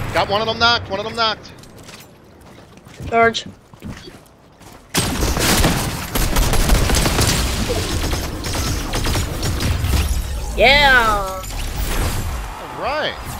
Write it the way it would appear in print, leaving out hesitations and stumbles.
Got one of them knocked. One of them knocked. Charge. Yeah. All right.